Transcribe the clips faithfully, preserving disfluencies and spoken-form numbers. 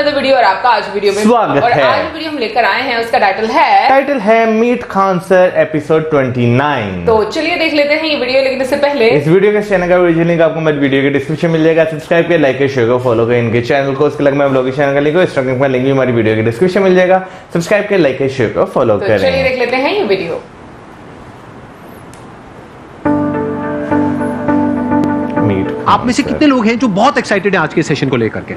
Another video और आपका आज वीडियो में स्वागत और है। आज जो वीडियो हम लेकर आए हैं उसका टाइटल है टाइटल है मीट खान सर एपिसोड उनतीस। तो चलिए देख लेते हैं ये वीडियो, लेकिन इससे पहले इस वीडियो के चैनल का ओरिजिनल लिंक आपको मेरे वीडियो के डिस्क्रिप्शन मिल जाएगा। सब्सक्राइब कर, लाइक कर, शेयर कर, फॉलो कर इनके चैनल को। उसके अलग में ब्लॉग चैनल का लिंक इंस्टाग्राम का लिंक भी हमारी वीडियो के डिस्क्रिप्शन मिल जाएगा। सब्सक्राइब कर, लाइक कर, शेयर कर, फॉलो तो करें। चलिए देख लेते हैं ये वीडियो। आप में से कितने लोग हैं जो बहुत एक्साइटेड हैं आज के सेशन को लेकर के?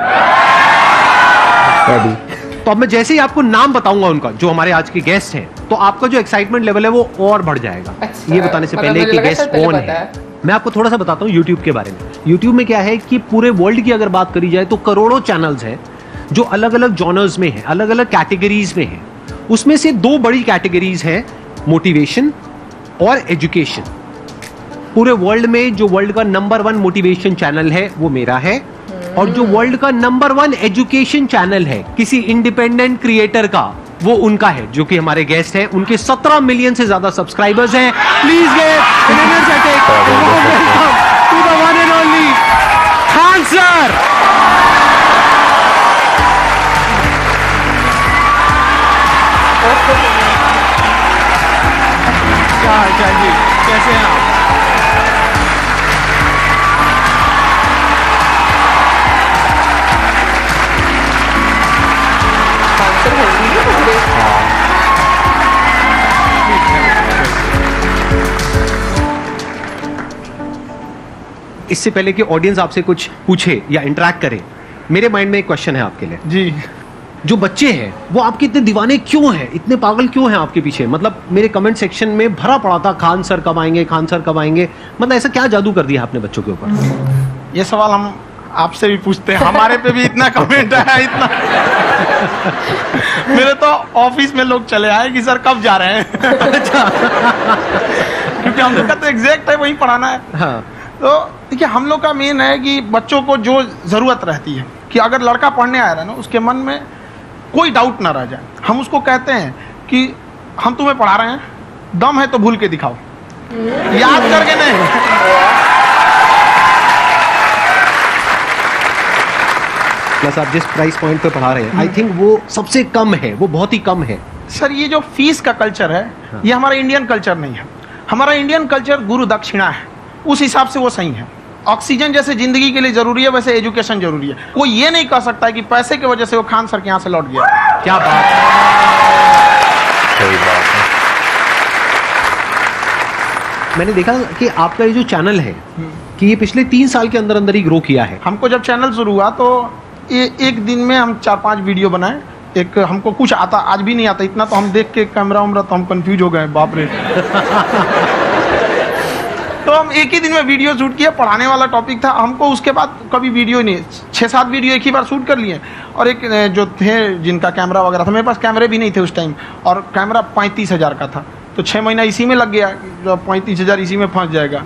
तो अब मैं जैसे ही आपको नाम बताऊंगा उनका, जो हमारे आज के गेस्ट हैं, तो आपका जो एक्साइटमेंट लेवल है वो और बढ़ जाएगा। अच्छा, ये बताने से मतलब पहले मुझे कि लगा गेस्ट शायद पहले कौन पता है, है। मैं आपको थोड़ा सा बताता हूँ यूट्यूब के बारे में। यूट्यूब में क्या है कि पूरे वर्ल्ड की अगर बात करी जाए तो करोड़ों चैनल्स हैं जो अलग अलग जॉनर्स में हैं, अलग अलग कैटेगरीज में हैं। उसमें से दो बड़ी कैटेगरीज हैं, मोटिवेशन और एजुकेशन। पूरे वर्ल्ड में जो वर्ल्ड का नंबर वन मोटिवेशन चैनल है वो मेरा है, और जो वर्ल्ड का नंबर वन एजुकेशन चैनल है किसी इंडिपेंडेंट क्रिएटर का, वो उनका है, जो कि हमारे गेस्ट हैं। उनके सत्रह मिलियन से ज्यादा सब्सक्राइबर्स हैं। Please get an energetic welcome to the one and only Khan sir. क्या हाल चाल जी, कैसे हैं आप? इससे पहले कि ऑडियंस आपसे कुछ पूछे या इंटरेक्ट करे, मेरे माइंड में एक क्वेश्चन है आपके लिए जी। जो बच्चे हैं वो आपके इतने दीवाने क्यों हैं, इतने पागल क्यों हैं आपके पीछे? मतलब मेरे कमेंट सेक्शन में भरा पड़ा था, खान सर कब आएंगे, खान सर कब आएंगे। मतलब ऐसा क्या जादू कर दिया आपने बच्चों के ऊपर? ये सवाल हम आपसे भी पूछते हैं, हमारे पे भी इतना कमेंट आया, इतना मेरे तो ऑफिस में लोग चले आए कि सर कब जा रहे हैं। अच्छा। क्योंकि हम लोग का तो एग्जैक्ट है वही पढ़ाना है। हाँ। तो देखिए, हम लोग का मेन है कि बच्चों को जो जरूरत रहती है कि अगर लड़का पढ़ने आया है ना, उसके मन में कोई डाउट ना रह जाए। हम उसको कहते हैं कि हम तुम्हें पढ़ा रहे हैं, दम है तो भूल के दिखाओ, याद करके नहीं। प्लस आप जिस प्राइस पॉइंट पे पढ़ा रहे हैं, आई थिंक वो सबसे कम है, वो बहुत ही कम है। सर, ये जो फीस का कल्चर है, हाँ। ये हमारा इंडियन कल्चर नहीं है। हमारा इंडियन कल्चर गुरु दक्षिणा है, उस हिसाब से वो सही है। ऑक्सीजन जैसे जिंदगी के लिए जरूरी है, वैसे एजुकेशन जरूरी है। कोई ये नहीं कह सकता है कि पैसे की वजह से वो खान सर के यहाँ से लौट गया। क्या बात है। सही बात है। मैंने देखा कि आपका ये जो चैनल है कि ये पिछले तीन साल के अंदर अंदर ही ग्रो किया है। हमको जब चैनल शुरू हुआ तो ये एक दिन में हम चार पांच वीडियो बनाए। एक हमको कुछ आता, आज भी नहीं आता इतना, तो हम देख के कैमरा उमरा तो हम कंफ्यूज हो गए, बाप रे। तो हम एक ही दिन में वीडियो शूट किया, पढ़ाने वाला टॉपिक था हमको। उसके बाद कभी वीडियो नहीं, छः सात वीडियो एक ही बार शूट कर लिए। और एक जो थे जिनका कैमरा वगैरह था, मेरे पास कैमरे भी नहीं थे उस टाइम, और कैमरा पैंतीस हजार का था, तो छः महीना इसी में लग गया। जो पैंतीस हजार इसी में फंस जाएगा।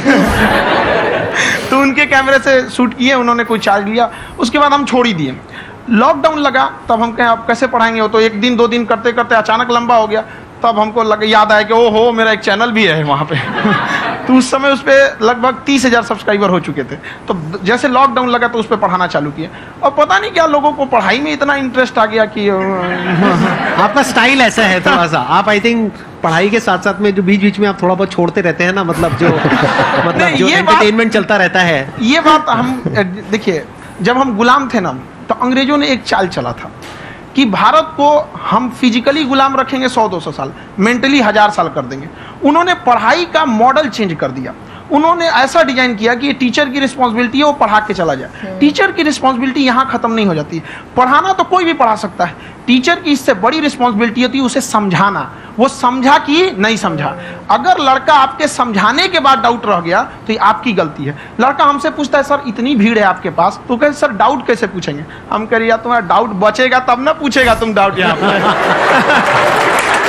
तो उनके कैमरे से शूट किए, उन्होंने कोई चार्ज लिया, उसके बाद हम छोड़ ही दिए। लॉकडाउन लगा, तब हम कहें अब कैसे पढ़ाएंगे। वो तो एक दिन दो दिन करते करते अचानक लंबा हो गया। तब हमको लग याद आया कि ओ हो, मेरा एक चैनल भी है वहाँ पे। तो उस समय उस पर लगभग तीस हजार सब्सक्राइबर हो चुके थे। तो जैसे लॉकडाउन लगा तो उस पर पढ़ाना चालू किया, और पता नहीं क्या लोगों को पढ़ाई में इतना इंटरेस्ट आ गया कि आपका स्टाइल ऐसा है थोड़ा सा। आप आई थिंक पढ़ाई के साथ साथ में जो बीच बीच में आप थोड़ा बहुत छोड़ते रहते हैं ना, मतलब जो मतलब जो एंटरटेनमेंट चलता रहता है। ये बात हम देखिए, जब हम गुलाम थे ना, तो अंग्रेजों ने एक चाल चला था कि भारत को हम फिजिकली गुलाम रखेंगे सौ दो सौ साल, मेंटली हजार साल कर देंगे। उन्होंने पढ़ाई का मॉडल चेंज कर दिया। उन्होंने ऐसा डिजाइन किया कि ये टीचर की रिस्पॉन्सिबिलिटी है, वो पढ़ा के चला जाए। टीचर की रिस्पॉन्सिबिलिटी यहाँ खत्म नहीं हो जाती। पढ़ाना तो कोई भी पढ़ा सकता है, टीचर की इससे बड़ी रिस्पॉन्सिबिलिटी होती है उसे समझाना। वो समझा कि नहीं समझा। अगर लड़का आपके समझाने के बाद डाउट रह गया तो ये आपकी गलती है। लड़का हमसे पूछता है, सर इतनी भीड़ है आपके पास, तो कहे सर डाउट कैसे पूछेंगे? हम कह रहे यार तुम्हारा डाउट बचेगा तब ना पूछेगा तुम डाउट यहाँ पर।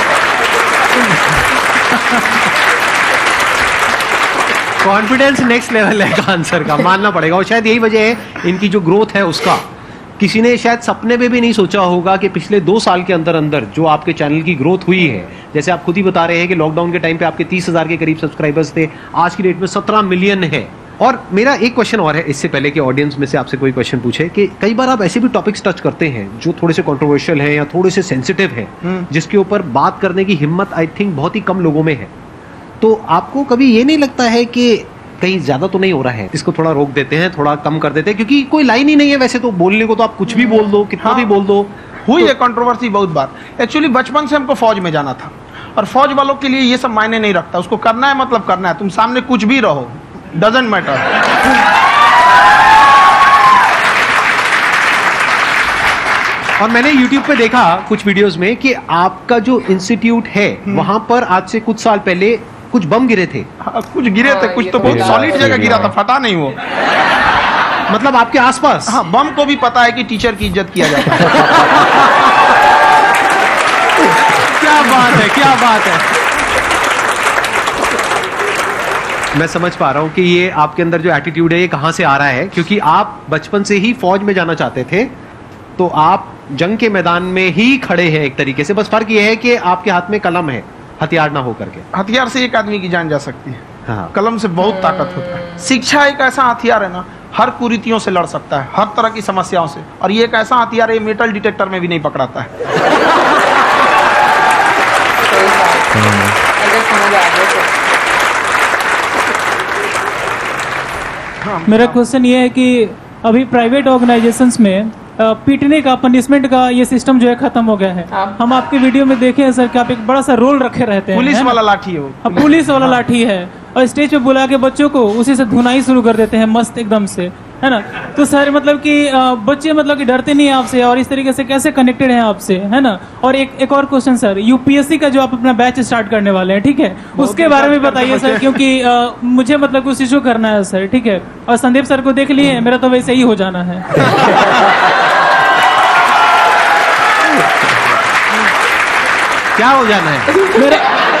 कॉन्फिडेंस नेक्स्ट लेवल है खान सर का, मानना पड़ेगा। और शायद यही वजह है इनकी जो ग्रोथ है उसका। किसी ने शायद सपने में भी नहीं सोचा होगा कि पिछले दो साल के अंदर अंदर जो आपके चैनल की ग्रोथ हुई है, जैसे आप खुद ही बता रहे हैं कि लॉकडाउन के टाइम पे आपके तीस हजार के करीब सब्सक्राइबर्स थे, आज की डेट में सत्रह मिलियन है। और मेरा एक क्वेश्चन और है, इससे पहले कि ऑडियंस में से आपसे कोई क्वेश्चन पूछे, कि कई बार आप ऐसे भी टॉपिक्स टच करते हैं जो थोड़े से कंट्रोवर्शियल हैं या थोड़े से सेंसिटिव हैं, जिसके ऊपर बात करने की हिम्मत आई थिंक बहुत ही कम लोगों में है। तो आपको कभी ये नहीं लगता है कि कहीं ज्यादा तो नहीं हो रहा है, इसको थोड़ा रोक देते हैं, थोड़ा कम कर देते हैं, क्योंकि कोई लाइन ही नहीं है वैसे तो बोलने को, तो आप कुछ भी बोल दो, कितना हाँ, भी बोल दो। हुई तो, है कंट्रोवर्सी बहुत बार। एक्चुअली बचपन से हमको फौज में जाना था, और फौज वालों के लिए ये सब मायने नहीं रखता, उसको करना है मतलब करना है, तुम सामने कुछ भी रहो, डजंट मैटर। और मैंने YouTube पे देखा कुछ वीडियोस में कि आपका जो इंस्टीट्यूट है वहां पर आज से कुछ साल पहले कुछ बम गिरे थे। हाँ, कुछ गिरे थे, हाँ, कुछ ये तो तो बहुत गिरा सॉलिड है, जगह गिरा गिरा था, फटा नहीं वो। मतलब आपके आसपास। हाँ, बम को भी पता है कि टीचर की इज्जत किया जाता है। क्या बात है, क्या बात है। मैं समझ पा रहा हूं कि ये आपके अंदर जो एटीट्यूड है ये कहां से आ रहा है, क्योंकि आप बचपन से ही फौज में जाना चाहते थे, तो आप जंग के मैदान में ही खड़े हैं एक तरीके से। बस फर्क ये है कि आपके हाथ में कलम है, हथियार ना हो करके। हथियार से एक आदमी की जान जा सकती है, हाँ। कलम से बहुत ताकत होता है। शिक्षा एक ऐसा हथियार है ना, हर कुरीतियों से लड़ सकता है, हर तरह की समस्याओं से। और ये एक ऐसा हथियार है, मेटल डिटेक्टर में भी नहीं पकड़ाता है। अगर समझ आ गया तो। मेरा क्वेश्चन ये है कि अभी प्राइवेट ऑर्गेनाइजेशंस में अ, पीटने का, पनिशमेंट का ये सिस्टम जो है खत्म हो गया है। हाँ। हम आपके वीडियो में देखे हैं सर कि आप एक बड़ा सा रोल रखे रहते हैं, पुलिस है ना? वाला लाठी है वो। अब पुलिस वाला लाठी है, और स्टेज पे बुला के बच्चों को उसी से धुनाई शुरू कर देते हैं, मस्त एकदम से, है ना? तो सर मतलब कि अ, बच्चे मतलब कि डरते नहीं हैं आपसे, और इस तरीके से कैसे कनेक्टेड हैं आपसे, है ना? और एक एक और क्वेश्चन सर, यूपीएससी का जो आप अपना बैच स्टार्ट करने वाले हैं, ठीक है, उसके बारे में बताइए सर, क्योंकि अ, मुझे मतलब कुछ इशू करना है सर, ठीक है? और संदीप सर को देख लिए, मेरा तो वैसे ही हो जाना है। क्या हो जाना है? मेरा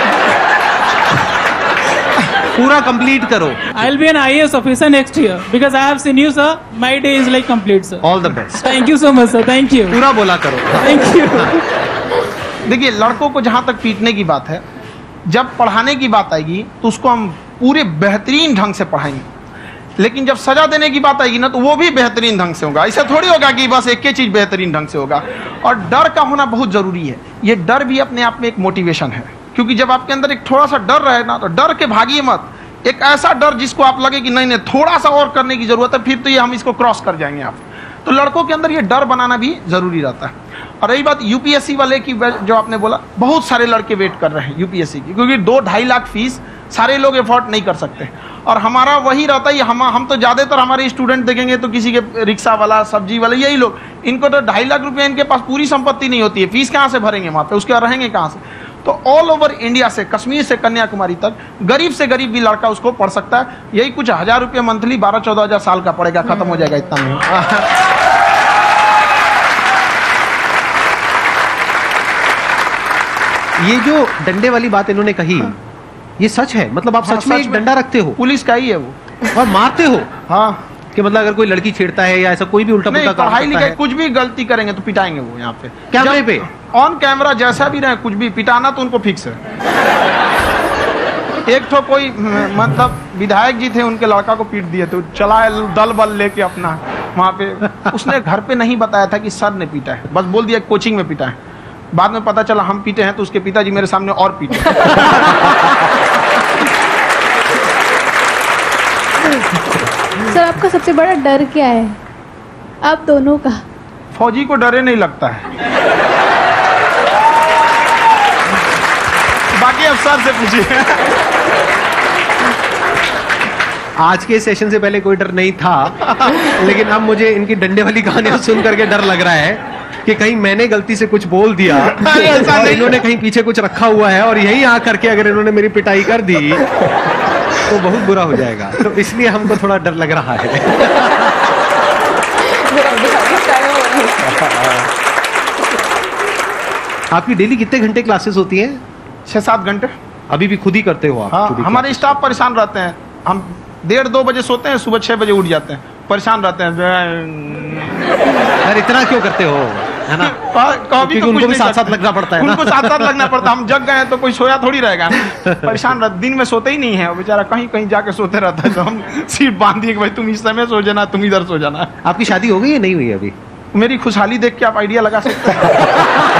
पूरा कंप्लीट करो। I'll be an I A S officer next year because I have seen you, sir. My day is like complete, sir. All the best. Thank you so much, sir. Thank you. पूरा बोला करो। Thank you. देखिए, लड़कों को जहां तक पीटने की बात है, जब पढ़ाने की बात आएगी तो उसको हम पूरे बेहतरीन ढंग से पढ़ाएंगे, लेकिन जब सजा देने की बात आएगी ना, तो वो भी बेहतरीन ढंग से होगा। ऐसा थोड़ी होगा कि बस एक ही चीज बेहतरीन ढंग से होगा। और डर का होना बहुत जरूरी है। ये डर भी अपने आप में एक मोटिवेशन है, क्योंकि जब आपके अंदर एक थोड़ा सा डर रहे ना, तो डर के भागिए मत। एक ऐसा डर जिसको आप लगे कि नहीं नहीं थोड़ा सा और करने की जरूरत है, फिर तो ये हम इसको क्रॉस कर जाएंगे आप। तो लड़कों के अंदर ये डर बनाना भी जरूरी रहता है। और रही बात यूपीएससी वाले की, जो आपने बोला, बहुत सारे लड़के वेट कर रहे हैं यूपीएससी की, क्योंकि दो ढाई लाख फीस सारे लोग एफोर्ड नहीं कर सकते। और हमारा वही रहता है, हम हम तो ज्यादातर हमारे स्टूडेंट देखेंगे तो किसी के रिक्शा वाला, सब्जी वाला, यही लोग, इनको तो ढाई लाख रुपया इनके पास पूरी संपत्ति नहीं होती है, फीस कहाँ से भरेंगे वहाँ पे, उसके रहेंगे कहाँ से? तो ऑल ओवर इंडिया से, कश्मीर से कन्याकुमारी तक, गरीब से गरीब भी लड़का उसको पढ़ सकता है। यही कुछ हजार रुपये मंथली, बारह चौदह हजार साल का पड़ेगा, खत्म हो जाएगा इतना में। ये जो डंडे वाली बात इन्होंने कही, ये सच है? मतलब आप हाँ, सच में सच एक में। डंडा रखते हो पुलिस का ही है वो। और मारते हो? हाँ, कि मतलब अगर कोई लड़की छेड़ता है या ऐसा कोई भी उल्टा नहीं, पुल्टा काम पढ़ाई करता लिखाई है, कुछ भी गलती करेंगे तो पिटाएंगे वो यहाँ पे, कैमरे पे, ऑन कैमरा, जैसा भी रहे, कुछ भी पिटाना तो उनको फिक्स है। एक तो कोई मतलब विधायक जी थे, उनके लड़का को पीट दिए, तो चला है दल बल लेके अपना वहाँ पे। उसने घर पे नहीं बताया था कि सर ने पीटा है, बस बोल दिया कोचिंग में पीटा है। बाद में पता चला हम पीटे हैं, तो उसके पिताजी मेरे सामने और पीटे। सर, आपका सबसे बड़ा डर क्या है, आप दोनों का? फौजी को डरे नहीं लगता है, बाकी अफसर से पूछिए। आज के सेशन से पहले कोई डर नहीं था, लेकिन अब मुझे इनकी डंडे वाली कहानियां सुन करके डर लग रहा है कि कहीं मैंने गलती से कुछ बोल दिया ऐसा और नहीं। इन्होंने कहीं पीछे कुछ रखा हुआ है, और यही आ करके अगर इन्होंने मेरी पिटाई कर दी तो बहुत बुरा हो जाएगा। तो इसलिए हमको थोड़ा डर लग रहा है। आपकी डेली कितने घंटे क्लासेस होती हैं? छह सात घंटे। अभी भी खुद ही करते हो आप? हाँ, खुद ही हमारे स्टाफ परेशान रहते हैं। हम डेढ़ दो बजे सोते हैं, सुबह छह बजे उठ जाते हैं, परेशान रहते हैं। यार इतना क्यों करते हो? है ना, कभी तो उनको भी साथ साथ लगना पड़ता है, उनको साथ साथ लगना पड़ता है। हम जग गए तो कोई सोया थोड़ी रहेगा, परेशान रह, दिन में सोते ही नहीं है बेचारा, कहीं कहीं जाके सोते रहता है। तो हम सीट बांध दिए कि भाई तुम इस समय सो जाना, तुम इधर सो जाना। आपकी शादी हो गई या नहीं हुई अभी? मेरी खुशहाली देख के आप आइडिया लगा सकते हैं।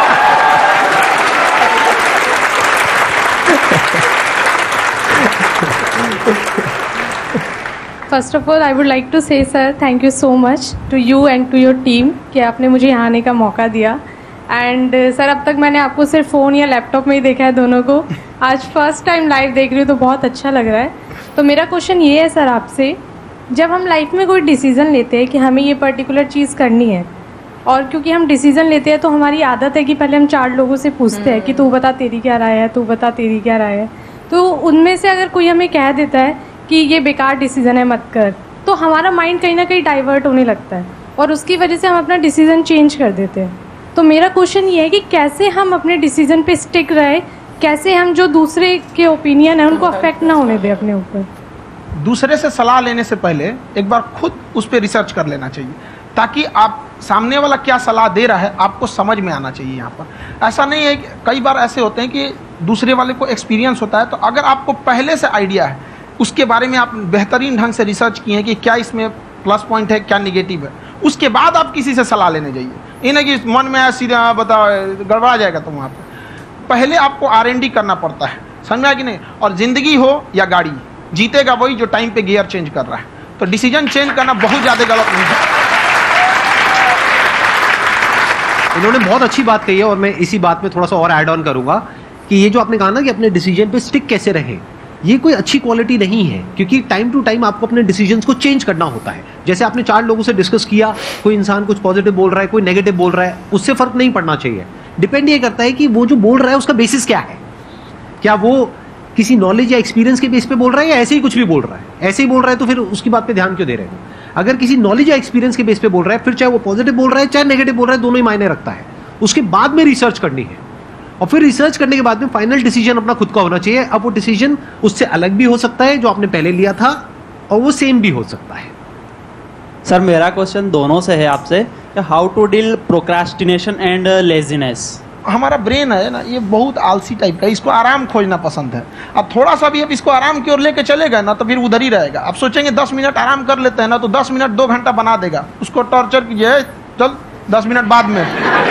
First of all I would like to say sir thank you so much to you and to your team कि आपने मुझे यहाँ आने का मौका दिया। एंड सर अब तक मैंने आपको सिर्फ फ़ोन या लैपटॉप में ही देखा है दोनों को, आज फर्स्ट टाइम लाइव देख रही हूँ तो बहुत अच्छा लग रहा है। तो मेरा क्वेश्चन ये है सर आपसे, जब हम लाइफ में कोई डिसीज़न लेते हैं कि हमें ये पर्टिकुलर चीज़ करनी है, और क्योंकि हम डिसीज़न लेते हैं तो हमारी आदत है कि पहले हम चार लोगों से पूछते हैं कि तू बता तेरी क्या राय है, तू बता तेरी क्या राय है। तो उनमें से अगर कोई हमें कह देता है कि ये बेकार डिसीजन है मत कर, तो हमारा माइंड कहीं ना कहीं डाइवर्ट होने लगता है और उसकी वजह से हम अपना डिसीजन चेंज कर देते हैं। तो मेरा क्वेश्चन ये है कि कैसे हम अपने डिसीजन पे स्टिक रहे, कैसे हम जो दूसरे के ओपिनियन है उनको अफेक्ट ना होने दें अपने ऊपर। दूसरे से सलाह लेने से पहले एक बार खुद उस पर रिसर्च कर लेना चाहिए, ताकि आप सामने वाला क्या सलाह दे रहा है आपको समझ में आना चाहिए। यहाँ पर ऐसा नहीं है कि कई बार ऐसे होते हैं कि दूसरे वाले को एक्सपीरियंस होता है, तो अगर आपको पहले से आइडिया है, उसके बारे में आप बेहतरीन ढंग से रिसर्च किए हैं कि क्या इसमें प्लस पॉइंट है क्या निगेटिव है, उसके बाद आप किसी से सलाह लेने जाइए। ये नहीं कि मन में सीधा बताओ गड़बड़ा जाएगा। तो वहाँ पर पहले आपको आर एन डी करना पड़ता है, समझ में आया कि नहीं। और ज़िंदगी हो या गाड़ी, जीतेगा वही जो टाइम पे गियर चेंज कर रहा है। तो डिसीजन चेंज करना बहुत ज़्यादा गलत नहीं है। इन्होंने बहुत अच्छी बात कही है और मैं इसी बात में थोड़ा सा और ऐड ऑन करूंगा कि ये जो आपने कहा ना कि अपने डिसीजन पे स्टिक कैसे रहे, ये कोई अच्छी क्वालिटी नहीं है, क्योंकि टाइम टू टाइम आपको अपने डिसीजंस को चेंज करना होता है। जैसे आपने चार लोगों से डिस्कस किया, कोई इंसान कुछ पॉजिटिव बोल रहा है, कोई नेगेटिव बोल रहा है, उससे फर्क नहीं पड़ना चाहिए। डिपेंड ये करता है कि वो जो बोल रहा है उसका बेसिस क्या है, क्या वो किसी नॉलेज या एक्सपीरियंस के बेस पे बोल रहा है या ऐसे ही कुछ भी बोल रहा है। ऐसे ही बोल रहा है तो फिर उसकी बात पे ध्यान क्यों दे रहे हैं। अगर किसी नॉलेज या एक्सपीरियंस के बेस पे बोल रहा है, फिर चाहे वो पॉजिटिव बोल रहा है चाहे नेगेटिव बोल रहा है, दोनों ही मायने रखता है। उसके बाद में रिसर्च करनी है और फिर रिसर्च करने के बाद में फाइनल डिसीजन अपना खुद का होना चाहिए। अब वो डिसीजन उससे अलग भी हो सकता है जो आपने पहले लिया था, और वो सेम भी हो सकता है। सर मेरा क्वेश्चन दोनों से है आपसे, how to deal procrastination and laziness. हमारा ब्रेन है ना, ये बहुत आलसी टाइप का, इसको आराम खोजना पसंद है। अब थोड़ा सा भी अब इसको आराम की ओर लेके चलेगा ना तो फिर उधर ही रहेगा। अब सोचेंगे दस मिनट आराम कर लेते हैं ना, तो दस मिनट दो घंटा बना देगा। उसको टॉर्चर कीजिए, चल दस मिनट बाद में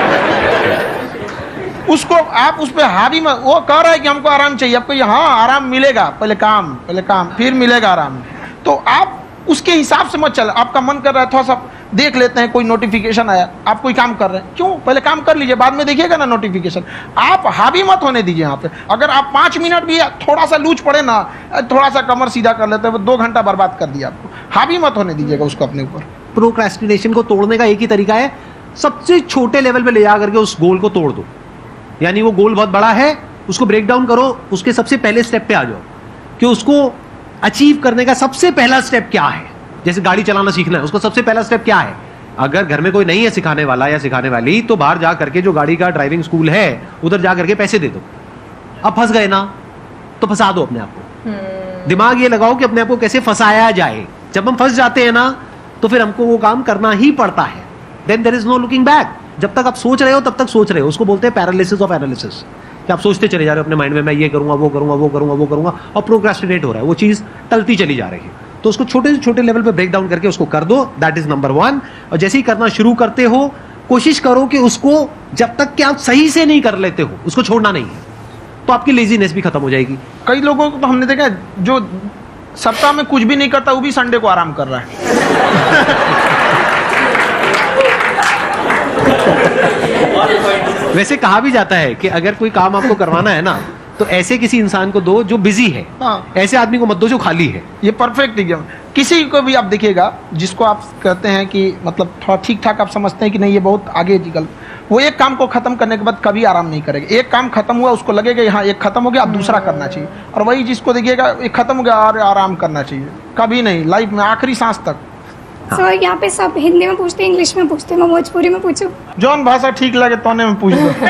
उसको आप उस पर हावी में, वो कह रहा है कि हमको आराम चाहिए, आपको हाँ आराम मिलेगा, पहले काम पहले काम फिर मिलेगा आराम। तो आप उसके हिसाब से मत चल। आपका मन कर रहा है थोड़ा सा देख लेते हैं, कोई नोटिफिकेशन आया, आप कोई काम कर रहे हैं, क्यों पहले काम कर लीजिए, बाद में देखिएगा ना नोटिफिकेशन। आप हावी मत होने दीजिए यहाँ पे। अगर आप पाँच मिनट भी थोड़ा सा लूज पड़े ना, थोड़ा सा कमर सीधा कर लेते हैं, वो दो घंटा बर्बाद कर दिया आपको। हावी मत होने दीजिएगा उसको अपने ऊपर। प्रोक्रेस्टिनेशन को तोड़ने का एक ही तरीका है, सबसे छोटे लेवल पे ले जा करके उस गोल को तोड़ दो। यानी वो गोल बहुत बड़ा है, उसको ब्रेक डाउन करो, उसके सबसे पहले स्टेप पे आ जाओ कि उसको अचीव करने का सबसे पहला स्टेप क्या है। जैसे गाड़ी चलाना सीखना है, उसका सबसे पहला स्टेप क्या है। अगर घर में कोई नहीं है सिखाने वाला या सिखाने वाली, तो बाहर जा करके जो गाड़ी का ड्राइविंग स्कूल है उधर जा करके पैसे दे दो। अब फंस गए ना तो फंसा दो अपने आप को। दिमाग ये लगाओ कि अपने आप को कैसे फंसाया जाए। जब हम फंस जाते हैं ना तो फिर हमको वो काम करना ही पड़ता है। Then there is no looking back. जब तक आप सोच रहे हो तब तक सोच रहे हो, उसको बोलते हैं पैरालिसिस ऑफ एनालिसिस, कि आप सोचते चले जा रहे हो अपने माइंड में, मैं ये करूंगा वो करूंगा वो करूंगा वो करूंगा, और प्रोक्रेस्टिनेट हो रहा है, वो चीज टलती चली जा रही है। तो उसको छोटे से छोटे लेवल पे ब्रेक डाउन करके उसको कर दो, दैट इज नंबर वन। और जैसे ही करना शुरू करते हो, कोशिश करो कि उसको जब तक कि आप सही से नहीं कर लेते हो उसको छोड़ना नहीं है, तो आपकी लेजीनेस भी खत्म हो जाएगी। कई लोगों को तो हमने देखा जो सप्ताह में कुछ भी नहीं करता, वो भी संडे को आराम कर रहा है। वैसे कहा भी जाता है कि अगर कोई काम आपको करवाना है ना, तो ऐसे किसी इंसान को दो जो बिजी है, हाँ। ऐसे आदमी को मत दो जो खाली है। ये परफेक्ट एकदम। किसी को भी आप देखिएगा जिसको आप कहते हैं कि मतलब थोड़ा ठीक ठाक आप समझते हैं कि नहीं ये बहुत आगे निकल, वो एक काम को खत्म करने के बाद कभी आराम नहीं करेगा। एक काम खत्म हुआ उसको लगेगा हाँ एक खत्म हो गया, अब दूसरा करना चाहिए। और वही जिसको देखिएगा एक खत्म हो गया और आराम करना चाहिए, कभी नहीं, लाइफ में आखिरी सांस तक। सर so, यहाँ पे सब हिंदी में पूछते हैं, इंग्लिश में पूछते हैं, मैं भोजपुरी में पूछूं? जौन भाषा ठीक लगे तोने में पूछ दो।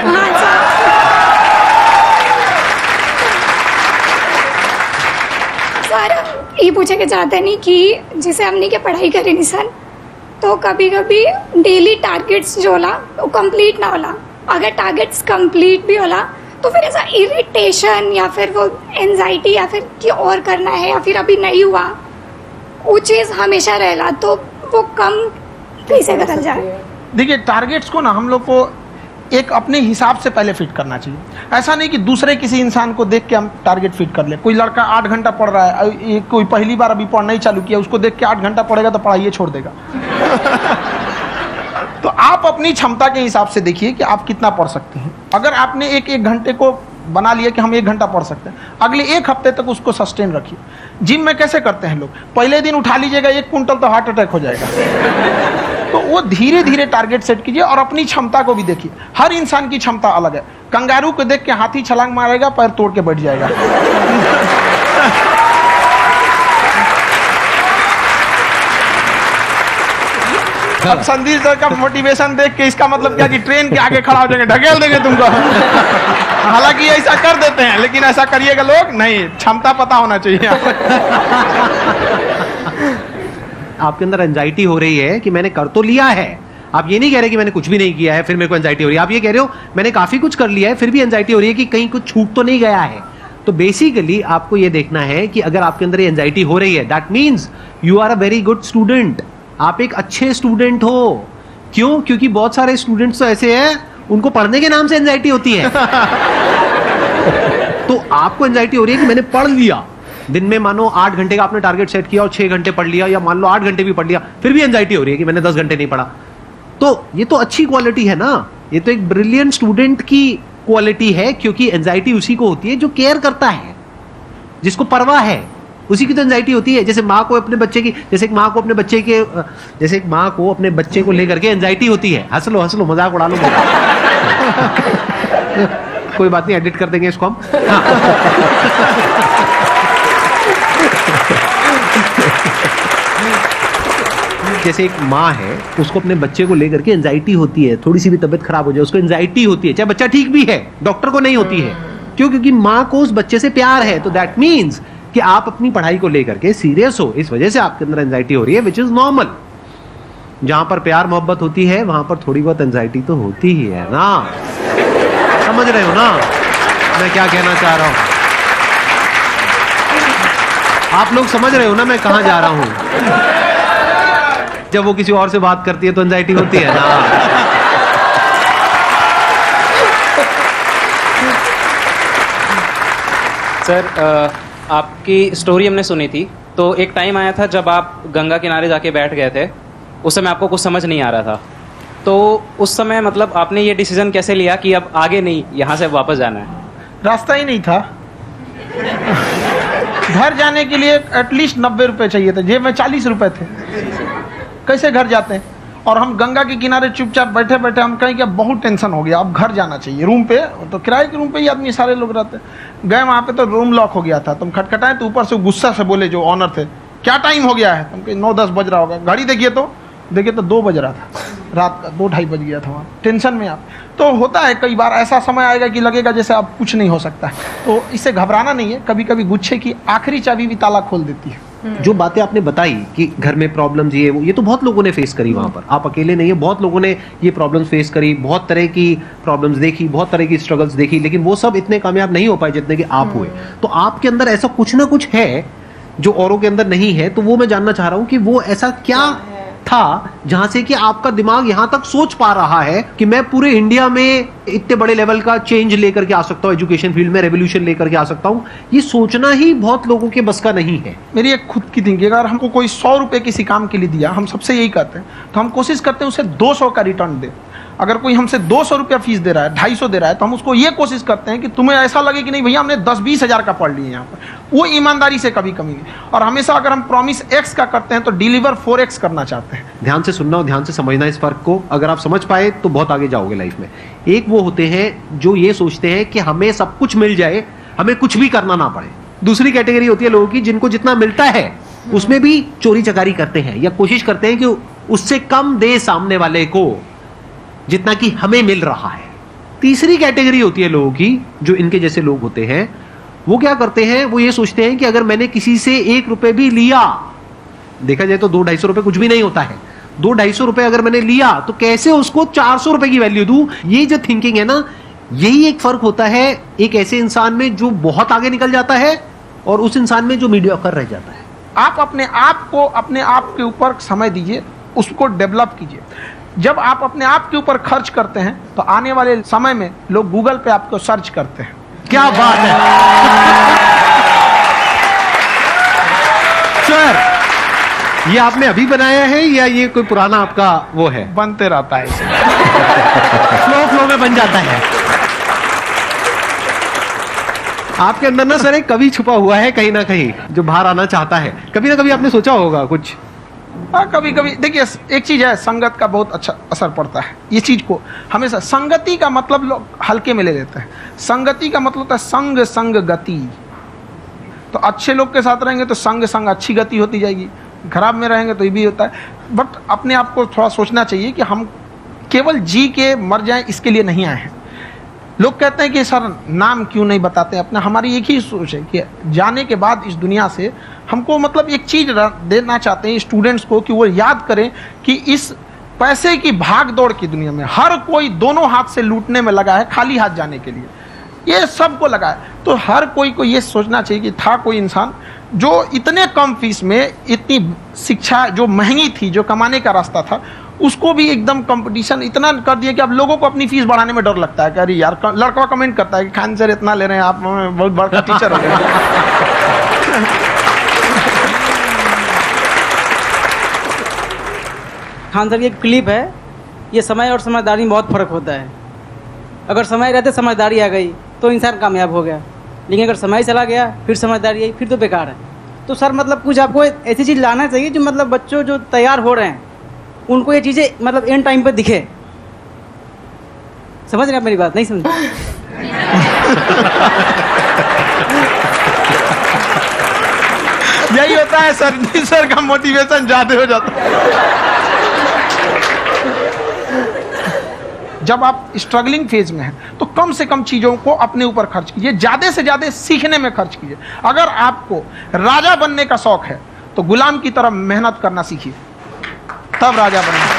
सर ये पूछे के चाहते नहीं कि जैसे हमने क्या पढ़ाई करी निशान, तो कभी कभी डेली टारगेट्स जो होला वो कंप्लीट ना होला, अगर टारगेट्स कंप्लीट भी होला तो फिर ऐसा इरिटेशन या फिर वो एंजाइटी या फिर कि और करना है या फिर अभी नहीं हुआ, वो चीज़ हमेशा रहेला, तो वो कम कैसे करल जाए? देखिए, टारगेट्स को ना हम लोग को एक अपने हिसाब से पहले फिट करना चाहिए। ऐसा नहीं कि दूसरे किसी इंसान को देख के हम टारगेट फिट कर ले। कोई लड़का आठ घंटा पढ़ रहा है, कोई पहली बार अभी पढ़ना ही चालू किया, उसको देख के आठ घंटा पढ़ेगा तो पढ़ाइए छोड़ देगा। तो आप अपनी क्षमता के हिसाब से देखिए कि आप कितना पढ़ सकते हैं। अगर आपने एक एक घंटे को बना लिया कि हम एक घंटा पढ़ सकते हैं, अगले एक हफ्ते तक उसको सस्टेन रखिए। जिम में कैसे करते हैं लोग, पहले दिन उठा लीजिएगा एक कुंटल तो हार्ट अटैक हो जाएगा। तो वो धीरे धीरे टारगेट सेट कीजिए और अपनी क्षमता को भी देखिए। हर इंसान की क्षमता अलग है। कंगारू को देख के हाथी छलांग मारेगा, पैर तोड़ के बैठ जाएगा। अब संदीप सर का मोटिवेशन देख के इसका मतलब क्या कि ट्रेन के आगे खड़ा हो जाएंगे, ढकेल देंगे तुमको। हालांकि ऐसा कर देते हैं, लेकिन ऐसा करिएगा लोग नहीं, क्षमता पता होना चाहिए। आपके अंदर एंजाइटी हो रही है कि मैंने कर तो लिया है, आप ये नहीं कह रहे कि मैंने कुछ भी नहीं किया है फिर मेरे को एंजाइटी हो रही है, आप ये कह रहे हो मैंने काफी कुछ कर लिया है फिर भी एंजाइटी हो रही है कि कहीं कुछ छूट तो नहीं गया है। तो बेसिकली आपको ये देखना है कि अगर आपके अंदर एंजाइटी हो रही है, that means you are a very good student, आप एक अच्छे स्टूडेंट हो। क्यों? क्योंकि बहुत सारे स्टूडेंट्स तो ऐसे हैं उनको पढ़ने के नाम से एंजाइटी होती है। तो आपको एंजाइटी हो रही है कि मैंने पढ़ लिया, दिन में मानो आठ घंटे का आपने टारगेट सेट किया और छह घंटे पढ़ लिया, या मान लो आठ घंटे भी पढ़ लिया, फिर भी एंजाइटी हो रही है कि मैंने दस घंटे नहीं पढ़ा। तो ये तो अच्छी क्वालिटी है ना, ये तो एक ब्रिलियंट स्टूडेंट की क्वालिटी है, क्योंकि एंजाइटी उसी को होती है जो केयर करता है, जिसको परवाह है, उसी की तो एंजाइटी होती है। जैसे माँ को अपने बच्चे की, जैसे एक माँ को अपने बच्चे के, जैसे एक माँ को अपने बच्चे को लेकर के एंजाइटी होती है। हंस लो हंस लो, मजाक उड़ा लो। कोई बात नहीं, एडिट कर देंगे इसको हम। हाँ। जैसे एक माँ है, उसको अपने बच्चे को लेकर के एंजाइटी होती है, थोड़ी सी भी तबीयत खराब हो जाए उसको एंजाइटी होती है, चाहे बच्चा ठीक भी है, डॉक्टर को नहीं होती है। क्यों? क्योंकि माँ को उस बच्चे से प्यार है। तो दैट मीन्स कि आप अपनी पढ़ाई को लेकर के सीरियस हो, इस वजह से आपके अंदर एंजाइटी हो रही है, विच इज नॉर्मल। जहां पर प्यार मोहब्बत होती है वहां पर थोड़ी बहुत एंजाइटी तो होती ही है ना। समझ रहे हो ना मैं क्या कहना चाह रहा हूं? आप लोग समझ रहे हो ना मैं कहां जा रहा हूं? जब वो किसी और से बात करती है तो एंजाइटी होती है ना। सर, आपकी स्टोरी हमने सुनी थी, तो एक टाइम आया था जब आप गंगा किनारे जाके बैठ गए थे, उस समय आपको कुछ समझ नहीं आ रहा था, तो उस समय मतलब आपने ये डिसीजन कैसे लिया कि अब आगे नहीं, यहाँ से वापस जाना है? रास्ता ही नहीं था। घर जाने के लिए एटलीस्ट नब्बे रुपए चाहिए थे, जेब में चालीस रुपए थे, कैसे घर जाते हैं? और हम गंगा के किनारे चुपचाप बैठे बैठे हम कहें कि अब बहुत टेंशन हो गया, अब घर जाना चाहिए। रूम पे तो किराए के रूम पे ही आदमी सारे लोग रहते, गए वहाँ पे तो रूम लॉक हो गया था। तुम खटखटाए तो ऊपर से गुस्सा से बोले जो ऑनर थे, क्या टाइम हो गया है? तुम कहीं नौ दस बज रहा होगा, घड़ी देखिए तो देखिए तो दो बज रहा था, रात का दो ढाई बज गया था वहाँ। टेंशन में आप तो होता है, कई बार ऐसा समय आएगा कि लगेगा जैसे अब कुछ नहीं हो सकता है, तो इससे घबराना नहीं है। कभी कभी गुच्छे की आखिरी चाबी भी ताला खोल देती है। जो बातें आपने बताई कि घर में प्रॉब्लम्स ये वो, ये तो बहुत लोगों ने फेस करी वहां पर, आप अकेले नहीं है, बहुत लोगों ने ये प्रॉब्लम्स फेस करी, बहुत तरह की प्रॉब्लम्स देखी, बहुत तरह की स्ट्रगल्स देखी, लेकिन वो सब इतने कामयाब नहीं हो पाए जितने कि आप हुए। तो आपके अंदर ऐसा कुछ ना कुछ है जो औरों के अंदर नहीं है, तो वो मैं जानना चाह रहा हूं कि वो ऐसा क्या था जहां से कि आपका दिमाग यहां तक सोच पा रहा है कि मैं पूरे इंडिया में इतने बड़े लेवल का चेंज लेकर के आ सकता हूं, एजुकेशन फील्ड में रेवोल्यूशन लेकर के आ सकता हूं। ये सोचना ही बहुत लोगों के बस का नहीं है। मेरी एक खुद की थिंकिंग, अगर हमको कोई सौ रुपए किसी काम के लिए दिया, हम सबसे यही कहते हैं, तो हम कोशिश करते हैं उसे दो सौ का रिटर्न दे। अगर कोई हमसे दो सौ रुपया फीस दे रहा है, ढाई सौ दे रहा है, तो हम उसको ये कोशिश करते हैं कि तुम्हें ऐसा लगे कि नहीं भैया हमने दस बीस हजार का पढ़ लिया यहाँ पर, वो ईमानदारी से कभी कमी नहीं। और हमेशा अगर हम प्रॉमिस एक्स का करते हैं तो डिलीवर फोर एक्स करना चाहते हैं। ध्यान से सुनना और ध्यान से समझना इस फर्क को, अगर आप समझ पाए तो बहुत आगे जाओगे लाइफ में। एक वो होते हैं जो ये सोचते हैं कि हमें सब कुछ मिल जाए, हमें कुछ भी करना ना पड़े। दूसरी कैटेगरी होती है लोगों की जिनको जितना मिलता है उसमें भी चोरी चकारी करते हैं या कोशिश करते हैं कि उससे कम दे सामने वाले को जितना कि हमें मिल रहा है। तीसरी कैटेगरी होती है लोगों की, जो इनके जैसे लोग होते हैं, वो क्या करते हैं, वो ये सोचते हैं कि अगर मैंने किसी से एक रुपए भी लिया, देखा जाए तो दो ढाई सौ रुपए कुछ भी नहीं होता है, दो ढाई सौ रुपए अगर मैंने लिया तो कैसे उसको चार सौ रुपए की वैल्यू दूं? ये जो थिंकिंग है ना, यही एक फर्क होता है एक ऐसे इंसान में जो बहुत आगे निकल जाता है और उस इंसान में जो मीडियोकर रह जाता है। आप अपने आप को अपने आप के ऊपर समय दीजिए, उसको डेवलप कीजिए। जब आप अपने आप के ऊपर खर्च करते हैं तो आने वाले समय में लोग गूगल पे आपको सर्च करते हैं। क्या बात है सर, ये आपने अभी बनाया है या ये कोई पुराना आपका वो है? बनते रहता है, फ्लो फ्लो में बन जाता है। आपके अंदर ना सर एक कवि छुपा हुआ है कहीं ना कहीं जो बाहर आना चाहता है। कभी ना कभी आपने सोचा होगा कुछ? हाँ, कभी कभी देखिए, एक चीज है, संगत का बहुत अच्छा असर पड़ता है। ये चीज को हमेशा, संगति का मतलब लोग हल्के में ले लेते हैं। संगति का मतलब होता है संग संग गति। तो अच्छे लोग के साथ रहेंगे तो संग संग अच्छी गति होती जाएगी, खराब में रहेंगे तो ये भी होता है। बट अपने आप को थोड़ा सोचना चाहिए कि हम केवल जी के मर जाएं इसके लिए नहीं आए हैं। लोग कहते हैं कि सर नाम क्यों नहीं बताते अपना। हमारी एक ही सोच है कि जाने के बाद इस दुनिया से हमको मतलब एक चीज देना चाहते हैं स्टूडेंट्स को, कि वो याद करें कि इस पैसे की भाग दौड़ की दुनिया में हर कोई दोनों हाथ से लूटने में लगा है, खाली हाथ जाने के लिए ये सबको लगा है। तो हर कोई को ये सोचना चाहिए कि था कोई इंसान जो इतने कम फीस में इतनी शिक्षा जो महंगी थी, जो कमाने का रास्ता था, उसको भी एकदम कंपटीशन इतना कर दिया कि अब लोगों को अपनी फीस बढ़ाने में डर लगता है कि अरे यार, लड़का कमेंट करता है कि खान सर इतना ले रहे हैं, आप बहुत बड़ा टीचर हो गए। खान सर की एक क्लिप है, ये समय और समझदारी में बहुत फर्क होता है। अगर समय रहते समझदारी आ गई तो इंसान कामयाब हो गया, लेकिन अगर समय चला गया फिर समझदारी आई फिर तो बेकार है। तो सर मतलब कुछ आपको ऐसी चीज़ लाना चाहिए जो मतलब बच्चों जो तैयार हो रहे हैं उनको ये चीज़ें मतलब एंड टाइम पे दिखे। समझ रहे हैं मेरी बात? नहीं समझ? यही होता है सर, सर का मोटिवेशन ज्यादा हो जाता है। जब आप स्ट्रगलिंग फेज में हैं तो कम से कम चीजों को अपने ऊपर खर्च कीजिए, ज्यादा से ज्यादा सीखने में खर्च कीजिए। अगर आपको राजा बनने का शौक है तो गुलाम की तरह मेहनत करना सीखिए, तब राजा बनेंगे।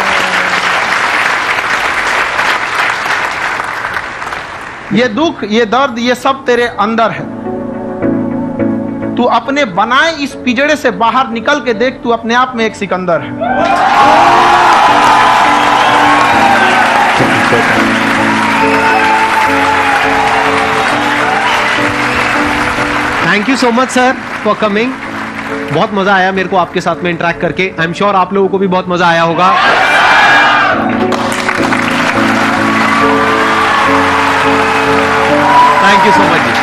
ये दुख, ये दर्द, ये सब तेरे अंदर है। तू अपने बनाए इस पिजड़े से बाहर निकल के देख, तू अपने आप में एक सिकंदर है। Thank you so much sir for coming. बहुत मजा आया मेरे को आपके साथ में इंटरेक्ट करके। आई एम श्योर आप लोगों को भी बहुत मजा आया होगा। Thank you so much.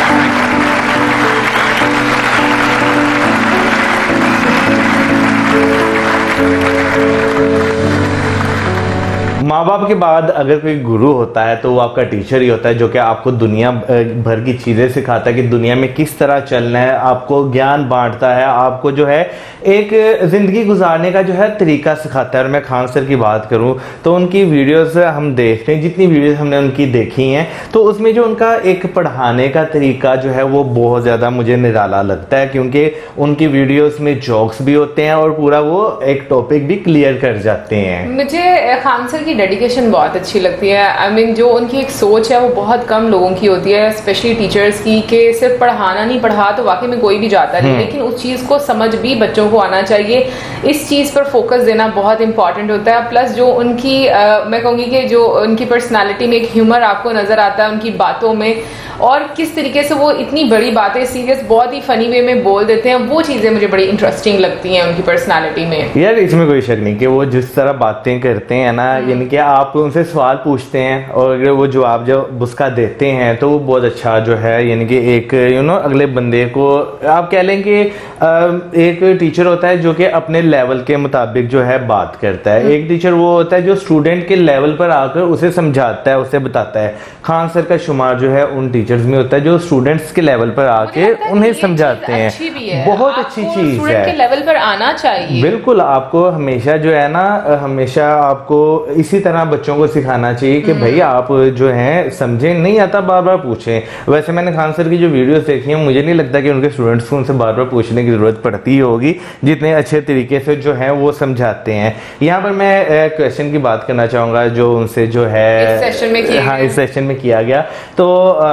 माँ बाप के बाद अगर कोई गुरु होता है तो वो आपका टीचर ही होता है, जो कि आपको दुनिया भर की चीज़ें सिखाता है कि दुनिया में किस तरह चलना है, आपको ज्ञान बांटता है, आपको जो है एक ज़िंदगी गुजारने का जो है तरीका सिखाता है। और मैं खान सर की बात करूं तो उनकी वीडियोस हम देखते हैं, जितनी वीडियोस हमने उनकी देखी हैं तो उसमें जो उनका एक पढ़ाने का तरीका जो है वो बहुत ज़्यादा मुझे निराला लगता है, क्योंकि उनकी वीडियोज़ में जोक्स भी होते हैं और पूरा वो एक टॉपिक भी क्लियर कर जाते हैं। मुझे खान सर की डेडिकेशन बहुत अच्छी लगती है। आई I मीन mean, जो उनकी एक सोच है वो बहुत कम लोगों की होती है, स्पेशली टीचर्स की, कि सिर्फ पढ़ाना नहीं, पढ़ा तो वाकई में कोई भी जाता नहीं, लेकिन उस चीज़ को समझ भी बच्चों को आना चाहिए। इस चीज़ पर फोकस देना बहुत इंपॉर्टेंट होता है। प्लस जो उनकी आ, मैं कहूँगी कि जो उनकी पर्सनालिटी में एक ह्यूमर आपको नज़र आता है उनकी बातों में, और किस तरीके से वो इतनी बड़ी बातें सीरियस बहुत ही फनी वे में बोल देते हैं, वो चीज़ें मुझे बड़ी इंटरेस्टिंग लगती हैं उनकी पर्सनालिटी में। यार इसमें कोई शक नहीं कि वो जिस तरह बातें करते हैं ना, यानी कि आप उनसे सवाल पूछते हैं और अगर वो जवाब जब उसका देते हैं तो वो बहुत अच्छा जो है, यानी कि एक यू नो अगले बंदे को आप कह लें कि एक टीचर होता है जो कि अपने लेवल के मुताबिक जो है बात करता है, एक टीचर वो होता है जो स्टूडेंट के लेवल पर आकर उसे समझाता है, उसे बताता है। खान सर का शुमार जो है उन टीचर्स में होता है जो स्टूडेंट्स के लेवल पर आके उन्हें समझाते हैं, बहुत अच्छी चीज है, के लेवल पर आना चाहिए। बिल्कुल, आपको हमेशा जो है ना, हमेशा आपको इसी तरह बच्चों को सिखाना चाहिए कि भाई आप जो है समझें, नहीं आता बार बार पूछें। वैसे मैंने खान सर की जो वीडियोस देखी है, मुझे नहीं लगता कि उनके स्टूडेंट्स को उनसे बार बार पूछने की जरूरत पड़ती होगी, जितने अच्छे तरीके से जो है वो समझाते हैं। यहाँ पर मैं क्वेश्चन की बात करना चाहूंगा जो उनसे जो है इस सेशन में किया हाँ इस सेशन में किया गया। तो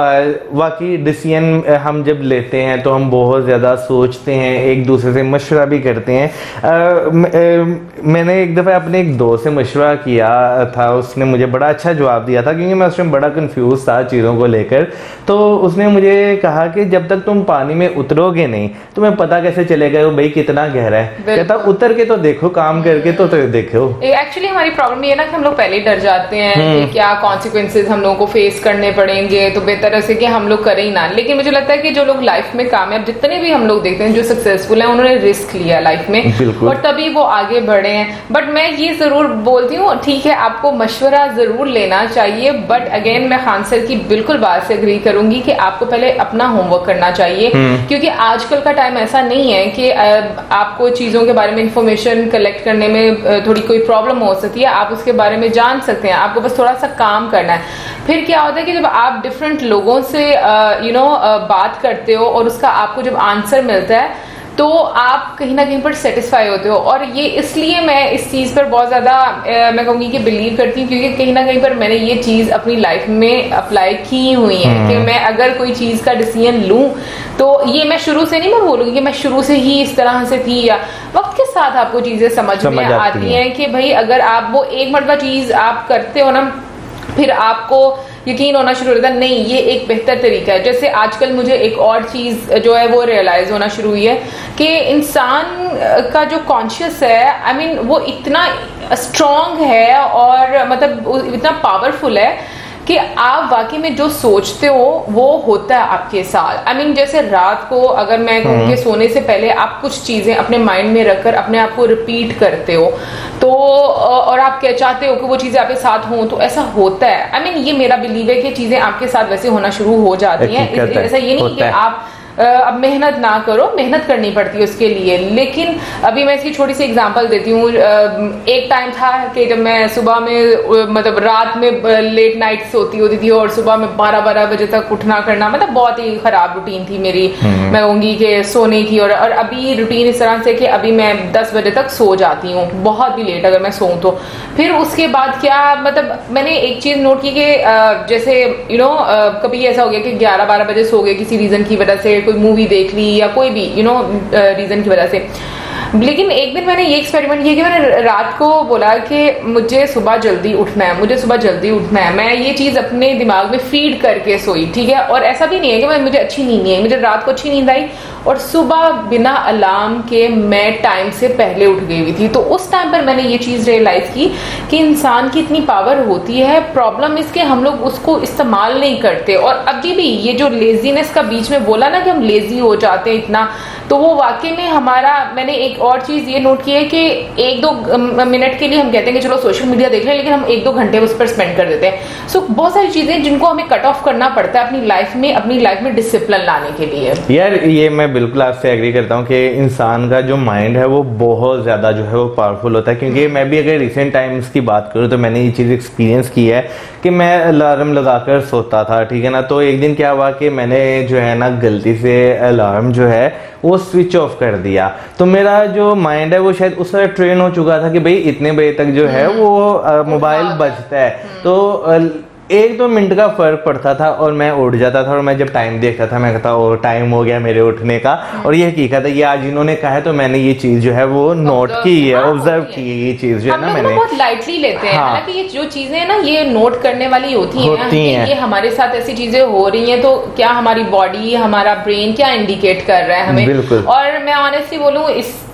वाकई डिसीजन हम जब लेते हैं तो हम बहुत ज़्यादा सोचते हैं, एक दूसरे से मशवरा भी करते हैं। आ, म, आ, मैंने एक दफ़ा अपने एक दोस्त से मशवरा किया था, उसने मुझे बड़ा अच्छा जवाब दिया था क्योंकि मैं उस टाइम बड़ा कंफ्यूज था चीज़ों को लेकर। तो उसने मुझे कहा कि जब तक तुम पानी में उतरोगे नहीं तुम्हें पता कैसे चलेगा भाई कितना गहरा है। कहता उतर के तो देखो, काम करके तो, तो देखो। एक्चुअली हमारी प्रॉब्लम ये ना कि हम लोग पहले ही डर जाते हैं कि क्या कॉन्सिक्वेंसेज हम लोगों को फेस करने पड़ेंगे, तो बेहतर है कि हम लोग करें ही ना। लेकिन मुझे लगता है कि जो लोग लाइफ में कामयाब, जितने भी हम लोग देखते हैं जो सक्सेसफुल हैं, उन्होंने रिस्क लिया लाइफ में और तभी वो आगे बढ़े हैं। बट मैं ये जरूर बोलती हूँ, ठीक है आपको मशवरा जरूर लेना चाहिए, बट अगेन मैं खान सर की बिल्कुल बात से एग्री करूंगी कि आपको पहले अपना होमवर्क करना चाहिए, क्योंकि आजकल का टाइम ऐसा नहीं है कि आपको चीजों के बारे में इंफॉर्मेशन कलेक्ट करने में थोड़ी कोई प्रॉब्लम हो सकती है, आप उसके बारे में जान सकते हैं, आपको बस थोड़ा सा काम करना है। फिर क्या होता है कि जब आप डिफरेंट लोगों से यू नो बात करते हो और उसका आपको जब आंसर मिलता है तो आप कहीं ना कहीं पर सेटिस्फाई होते हो। और ये इसलिए मैं इस चीज़ पर बहुत ज़्यादा मैं कहूँगी कि बिलीव करती हूँ, क्योंकि कहीं ना कहीं पर मैंने ये चीज़ अपनी लाइफ में अप्लाई की हुई है कि मैं अगर कोई चीज़ का डिसीजन लूँ तो ये मैं शुरू से नहीं मैं बोलूँगी कि मैं शुरू से ही इस तरह से थी, या वक्त के साथ आपको चीज़ें समझ, समझ में आती हैं कि भाई अगर आप वो एक मरतबा चीज़ आप करते हो ना, फिर आपको यकीन होना शुरू होता है नहीं ये एक बेहतर तरीका है। जैसे आजकल मुझे एक और चीज जो है वो रियलाइज होना शुरू हुई है कि इंसान का जो कॉन्शियस है, आई I मीन mean, वो इतना स्ट्रॉन्ग है और मतलब इतना पावरफुल है कि आप वाकई में जो सोचते हो वो होता है आपके साथ। आई I मीन mean, जैसे रात को अगर मैं कहूँ कि सोने से पहले आप कुछ चीजें अपने माइंड में रखकर अपने आप को रिपीट करते हो तो और आप क्या चाहते हो कि वो चीजें आपके साथ हों, तो ऐसा होता है। आई I मीन mean, ये मेरा बिलीव है कि चीजें आपके साथ वैसे होना शुरू हो जाती हैं। ऐसा ये नहीं कि आप अब मेहनत ना करो, मेहनत करनी पड़ती है उसके लिए। लेकिन अभी मैं इसकी छोटी सी एग्जांपल देती हूँ। एक टाइम था कि जब मैं सुबह में मतलब रात में लेट नाइट सोती होती थी और सुबह में बारह बारह बजे तक उठना करना, मतलब बहुत ही खराब रूटीन थी मेरी। मैं कहूँगी कि सोने की। और, और अभी रूटीन इस तरह से कि अभी मैं दस बजे तक सो जाती हूँ, बहुत भी लेट अगर मैं सोऊं तो। फिर उसके बाद क्या मतलब मैंने एक चीज नोट की कि जैसे यू नो कभी ऐसा हो गया कि ग्यारह बारह बजे सो गए किसी रीजन की वजह से, कोई मूवी देख ली या कोई भी यू नो रीजन की वजह से। लेकिन एक दिन मैंने ये एक्सपेरिमेंट किया कि मैंने रात को बोला कि मुझे सुबह जल्दी उठना है, मुझे सुबह जल्दी उठना है। मैं ये चीज अपने दिमाग में फीड करके सोई, ठीक है। और ऐसा भी नहीं है कि मैं मुझे अच्छी नींद नहीं आई, मुझे रात को अच्छी नींद आई और सुबह बिना अलार्म के मैं टाइम से पहले उठ गई हुई थी। तो उस टाइम पर मैंने ये चीज रियलाइज की कि इंसान की इतनी पावर होती है, प्रॉब्लम इसके हम लोग उसको इस्तेमाल नहीं करते। और अभी भी ये जो लेजीनेस का बीच में बोला ना कि हम लेजी हो जाते हैं इतना, तो वो वाकई में हमारा, मैंने एक और चीज ये नोट की है कि एक दो मिनट के लिए हम कहते हैं कि चलो सोशल मीडिया देख लें, लेकिन हम एक दो घंटे उस पर स्पेंड कर देते हैं। सो so, बहुत सारी चीजें जिनको हमें कट ऑफ करना पड़ता है अपनी लाइफ में, अपनी लाइफ में डिसिप्लिन लाने के लिए। यार ये मैं बिल्कुल आपसे एग्री करता हूँ कि इंसान का जो माइंड है वो बहुत ज्यादा जो है वो पावरफुल होता है। क्योंकि मैं भी अगर रिसेंट टाइम्स की बात करूँ तो मैंने ये चीज एक्सपीरियंस की है कि मैं अलार्म लगाकर सोता था, ठीक है ना। तो एक दिन क्या हुआ कि मैंने जो है ना गलती से अलार्म जो है वो स्विच ऑफ कर दिया। तो मेरा जो माइंड है वो शायद उस तरह ट्रेन हो चुका था कि भाई इतने बजे तक जो है वो मोबाइल बजता है। तो एक दो मिनट का फर्क पड़ता था और मैं उठ जाता था। और मैं जब टाइम देखता था मैं कहता ओ टाइम हो गया मेरे उठने का। और ये हकीकत है, ये आज इन्होंने कहा है तो मैंने ये चीज जो है वो नोट की है, ऑब्जर्व की है ये चीज जो है ना मैंने। बहुत लाइटली लेते हैं, हालांकि ये जो चीजें है ना ये नोट करने वाली होती हैं कि ये हमारे साथ ऐसी चीजें हो रही हैं, तो क्या हमारी बॉडी, हमारा ब्रेन क्या इंडिकेट कर रहा है हमें। और मैं ऑनेस्टली बोलूँ इस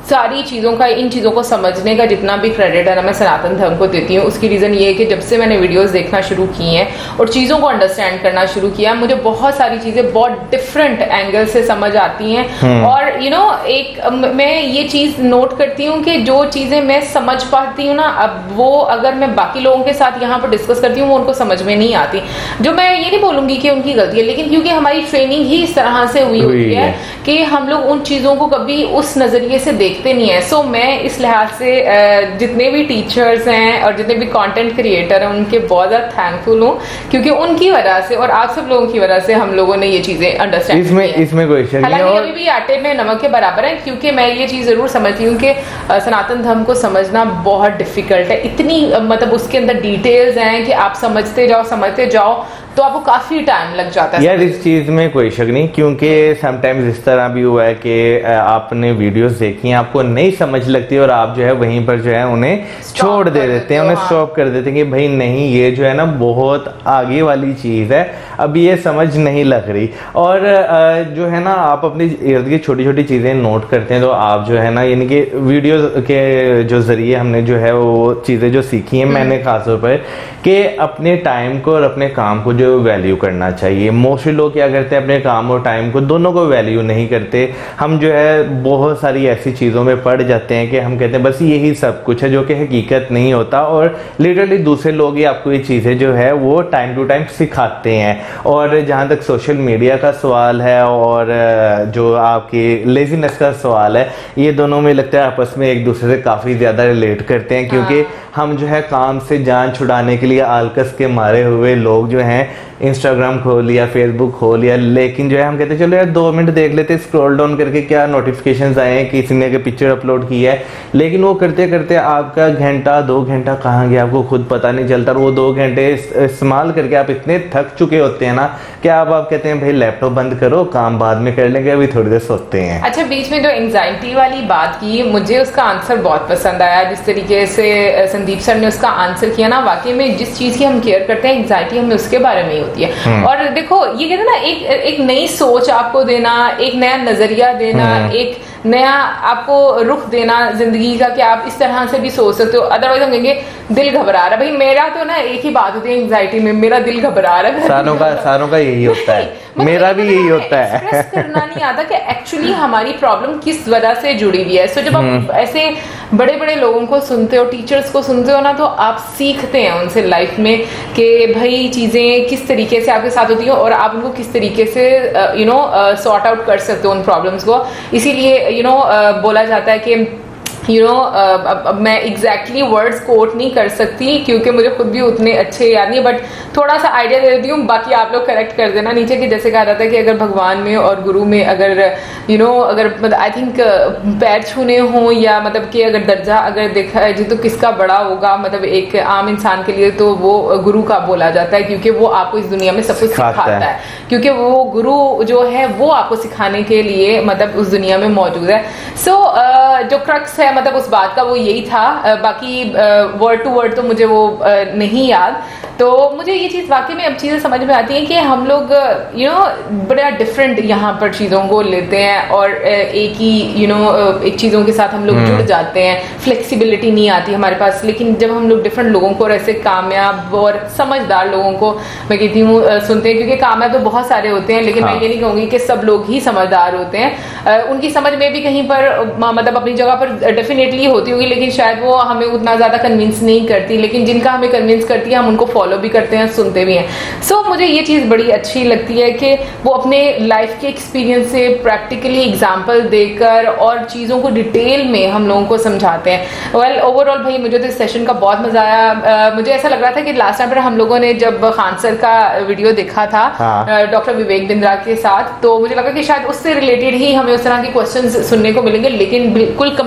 सारी चीज़ों का, इन चीज़ों को समझने का जितना भी क्रेडिट है ना मैं सनातन धर्म को देती हूँ। उसकी रीज़न ये है कि जब से मैंने वीडियोस देखना शुरू की हैं और चीज़ों को अंडरस्टैंड करना शुरू किया, मुझे बहुत सारी चीज़ें बहुत डिफरेंट एंगल से समझ आती हैं। और यू you नो know, एक मैं ये चीज़ नोट करती हूँ कि जो चीज़ें मैं समझ पाती हूँ ना, अब वो अगर मैं बाकी लोगों के साथ यहाँ पर डिस्कस करती हूँ वो उनको समझ में नहीं आती। जो मैं ये नहीं बोलूँगी कि उनकी गलती है, लेकिन क्योंकि हमारी ट्रेनिंग ही इस तरह से हुई होती है कि हम लोग उन चीज़ों को कभी उस नज़रिए से देखते नहीं है। सो so, मैं इस लिहाज से जितने भी टीचर्स हैं और जितने भी कंटेंट क्रिएटर हैं उनके बहुत ज़्यादा थैंकफुल हूँ, क्योंकि उनकी वजह से और आप सब लोगों की वजह से हम लोगों ने ये चीज़ें अंडरस्टैंड इसमें इसमें कोई शक नहीं है। और अभी भी आटे में नमक के बराबर है, क्योंकि मैं ये चीज़ ज़रूर समझती हूँ कि सनातन धर्म को समझना बहुत डिफिकल्ट है। इतनी मतलब उसके अंदर डिटेल्स हैं कि आप समझते जाओ समझते जाओ तो आपको काफी टाइम लग जाता है यार। इस चीज में कोई शक नहीं, क्योंकि समटाइम्स इस तरह भी हुआ है कि आपने वीडियोस देखी हैं, आपको नहीं समझ लगती और आप जो है वहीं पर जो है उन्हें छोड़ दे देते हैं, उन्हें स्टॉप कर देते हैं कि भाई नहीं ये जो है ना बहुत आगे वाली चीज है, अब ये समझ नहीं लग रही। और जो है ना आप अपनी इर्द की छोटी छोटी चीजें नोट करते हैं, तो आप जो है ना यानी कि वीडियो के जो जरिए हमने जो है वो चीजें जो सीखी हैं, मैंने खासतौर पर कि अपने टाइम को और अपने काम को जो वैल्यू करना चाहिए। मोस्टली लोग क्या करते हैं, अपने काम और टाइम को दोनों को वैल्यू नहीं करते। हम जो है बहुत सारी ऐसी चीज़ों में पड़ जाते हैं कि हम कहते हैं बस यही सब कुछ है, जो कि हकीकत नहीं होता। और लिटरली दूसरे लोग ही आपको ये चीज़ें जो है वो टाइम टू टाइम सिखाते हैं। और जहाँ तक सोशल मीडिया का सवाल है और जो आपकी लेजीनेस का सवाल है, ये दोनों में लगता है आपस में एक दूसरे से काफ़ी ज़्यादा रिलेट करते हैं, क्योंकि हम जो है काम से जान छुड़ाने के लिए आलकस के मारे हुए लोग जो हैं इंस्टाग्राम खोल लिया, फेसबुक खोल लिया, लेकिन जो है हम कहते हैं चलो यार दो मिनट देख लेते, स्क्रॉल डाउन करके क्या नोटिफिकेशंस आए हैं किसी ने पिक्चर अपलोड की है, लेकिन वो करते करते आपका घंटा दो घंटा कहाँ गया आपको खुद पता नहीं चलता। और वो दो घंटे इस्तेमाल करके आप इतने थक चुके होते हैं ना कि आप आप कहते हैं भाई लैपटॉप बंद करो, काम बाद में कर लेंगे, अभी थोड़ी देर सोते हैं। अच्छा, बीच में जो एंजाइटी वाली बात की, मुझे उसका आंसर बहुत पसंद आया, जिस तरीके से संदीप सर ने उसका आंसर किया ना। वाकई में जिस चीज की हम केयर करते हैं एंजाइटी हमें उसके बारे में ही होती है। और देखो ये कहते हैं ना, एक एक नई सोच आपको देना, एक नया नजरिया देना, एक नया आपको रुख देना जिंदगी का कि आप इस तरह से भी सोच सकते हो। अदरवाइज हम कहेंगे दिल घबरा रहा है। भाई मेरा तो ना एक ही बात होती है एंजाइटी में, मेरा दिल घबरा रहा है। सारों का सारों का यही होता है, मेरा भी यही होता है। एक्सप्रेस करना नहीं आता कि एक्चुअली हमारी प्रॉब्लम किस वजह से जुड़ी हुई है। सो जब आप ऐसे बड़े बड़े लोगों को सुनते हो, टीचर्स को सुनते हो ना, तो आप सीखते हैं उनसे लाइफ में कि भाई चीजें किस तरीके से आपके साथ होती हैं और आप उनको किस तरीके से यू नो सॉर्ट आउट कर सकते हो उन प्रॉब्लम्स को। इसीलिए यू नो बोला जाता है कि यू नो अब मैं एग्जैक्टली वर्ड्स कोट नहीं कर सकती क्योंकि मुझे खुद भी उतने अच्छे याद नहीं, बट थोड़ा सा आइडिया दे देती हूँ, बाकी आप लोग करेक्ट कर देना नीचे। कि जैसे कहा जाता है कि अगर भगवान में और गुरु में अगर यू you नो know, अगर मतलब आई थिंक पैर छूने हों या मतलब कि अगर दर्जा अगर देखा है तो किसका बड़ा होगा, मतलब एक आम इंसान के लिए तो वो गुरु का बोला जाता है, क्योंकि वो आपको इस दुनिया में सब कुछ सिखाता है, क्योंकि वो गुरु जो है वो आपको सिखाने के लिए मतलब उस दुनिया में मौजूद है। सो so, uh, जो क्रक्स है मतलब उस बात का वो यही था। बाकी वर्ड टू वर्ड तो मुझे वो नहीं याद। तो मुझे ये चीज़ वाकई में अब चीज़ें समझ में आती हैं कि हम लोग यू नो बड़ा डिफरेंट यहाँ पर चीज़ों को लेते हैं और एक ही यू नो एक चीज़ों के साथ हम लोग जुड़ जाते हैं, फ्लेक्सिबिलिटी नहीं आती हमारे पास। लेकिन जब हम लोग डिफरेंट लोगों को और ऐसे कामयाब और समझदार लोगों को मैं कहती हूँ सुनते हैं, क्योंकि कामयाब तो बहुत सारे होते हैं, लेकिन हाँ। मैं ये नहीं कहूँगी कि सब लोग ही समझदार होते हैं। उनकी समझ में भी कहीं पर मतलब अपनी जगह पर डेफिनेटली होती होगी, लेकिन शायद वो हमें उतना ज़्यादा कन्विंस नहीं करती। लेकिन जिनका हमें कन्विंस करती है हम उनको फॉलो भी करते हैं, सुनते भी हैं। सो so, मुझे ये चीज़ बड़ी अच्छी लगती है कि वो अपने लाइफ के एक्सपीरियंस से प्रैक्टिकली एग्जाम्पल देकर और चीज़ों को डिटेल में हम लोगों को समझाते हैं। वेल ओवरऑल भाई मुझे तो इस सेशन का बहुत मजा आया। uh, मुझे ऐसा लग रहा था कि लास्ट टाइम पर हम लोगों ने जब खान सर का वीडियो देखा था डॉक्टर हाँ। विवेक बिंद्रा के साथ, तो मुझे लगा कि शायद उससे रिलेटेड ही हमें उस तरह के क्वेश्चन सुनने को मिलेंगे, लेकिन बिल्कुल कंप्लीटली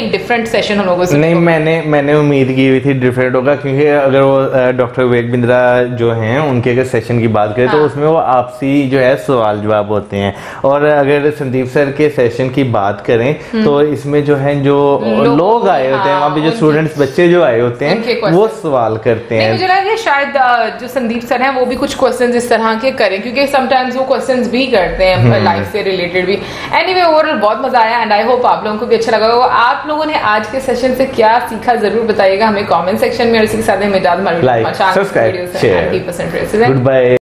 एक डिफरेंट सेशन हम लोगों से? नहीं, मैंने मैंने उम्मीद की हुई थी डिफरेंट होगा, क्योंकि अगर वो डॉक्टर विवेक बिंद्रा जो हैं उनके अगर सेशन की बात करें, हाँ, तो उसमें वो आपसी जो है सवाल जवाब होते हैं, और अगर संदीप सर के सेशन की बात करें तो इसमें जो है जो लोग, लोग आए होते हैं, वहाँ पे जो स्टूडेंट्स बच्चे जो आए होते हैं वो सवाल करते हैं। मुझे लगा शायद जो संदीप सर हैं वो भी कुछ क्वेश्चंस इस तरह के करें, क्योंकि समटाइम्स वो क्वेश्चंस भी करते हैं लाइफ से रिलेटेड भी। एनीवे ओवरऑल बहुत मजा आया एंड आई होप आप लोगों को भी अच्छा लगा होगा। आप लोगों ने आज के सेशन से क्या सीखा जरूर बताइएगा हमें कमेंट सेक्शन में, और इसी के साथ में like, subscribe, share, good bye.